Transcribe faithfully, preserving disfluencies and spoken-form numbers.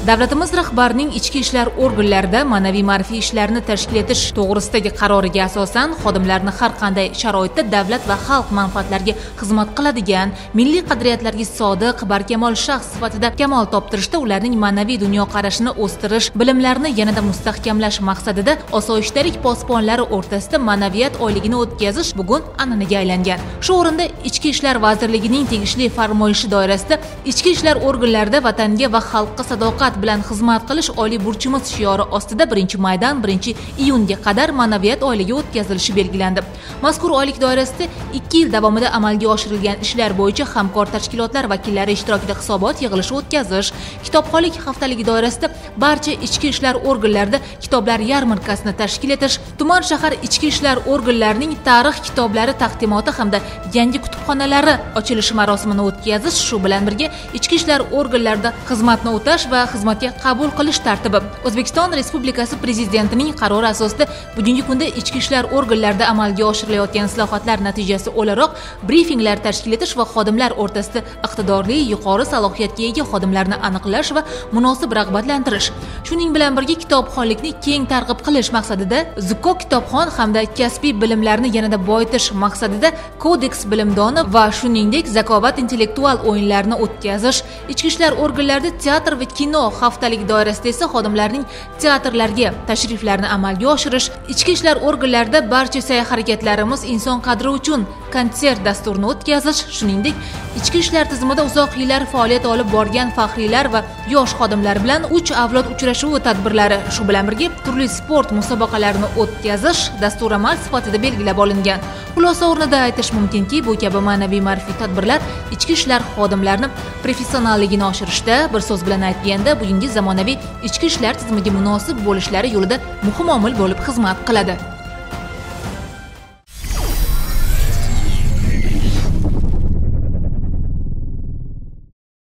Davlatimiz rahbarining ichki ishlar organlarida ma'naviy ma'rifiy ishlarni tashkil etish to'g'risidagi qaroriga asosan xodimlarni har qanday sharoitda davlat va xalq manfaatlariga xizmat qiladigan, milliy qadriyatlarga sodiq, barkamol shaxs sifatida kamol toptirishda ularning ma'naviy dunyoqarashini o'stirish, bilimlarini yanada mustahkamlash maqsadida osoyishtalik posbonlari o'rtasida ma'naviyat oyligini o'tkazish bugun an'anaga aylangan. Shu o'rinda Ichki ishlar vazirligining tegishli farmoyishi doirasida ichki ishlar organlarida vatanga va xalqqa sadoqat bilan xizmat qilish oliy burchimiz shiori ostida birinchi maydan birinchi iyunga qadar ma'naviyat oyligi o'tkazilishi belgilandi. Mazkur oylik doirasida ikki yil davomida amalga oshirilgan ishlar bo'yicha hamkor tashkilotlar vakillari ishtirokida hisobot yig'ilishi o'tkazish, kitobxonlik haftaligi doirasida barcha ichki ishlar organlarida kitoblar yarmarkasini tashkil etish, tuman shahar ichki ishlar organlarining tarix kitoblari taqdimoti hamda yangi kutubxonalari ochilishi marosimini o'tkazish, shu bilan birga ichki ishlar organlarida xizmatni o'tash va xizmatga qabul qilish tartibi. O'zbekiston Respublikasi Prezidentining qarori asosida bugungi kunda ichki ishlar organlarida amalga oshirilayotgan islohotlar natijasi o'laroq brifinglar tashkil etish va xodimlar o'rtasida iqtidorli, yuqori salohiyatga ega xodimlarni aniqlash va munosib rag'batlantirish. Shuning bilan birga kitobxonlikni keng targ'ib qilish maqsadida Zukko kitobxon hamda kasbiy bilimlarni yanada boyitish maqsadida kodeks bilimdoni va shuningdek zakovat intellektual o'yinlarini o'tkazish, ichki ishlar organlarida teatr va kino haftaligi doirasida esa xodimlarning teatrlarga tashriflarini amalga oshirish, ichki ishlar organlarida barcha sa'y-harakatlarimiz inson qadri uchun konsert dasturini o'tkazish, shuningdek ichki ishlar tizimida uzoq yillar faoliyat olib borgan faxriylar va yosh xodimlar bilan uch avlod uchrashuvi tadbirlari, shu bilan birga turli sport musobaqalarini o'tkazish dastur amal sifatida belgilab olingan. Xulosa o'rnida aytish mumkinki, bu kabi ma'naviy ma'rifiy tadbirlar ichki ishlar xodimlarini professionalligini oshirishda, bir so'z bilan aytganda, bugungi zamonaviy ichki ishlar tizimiga munosib bo'lishlari yo'lida muhim omil bo'lib xizmat qiladi.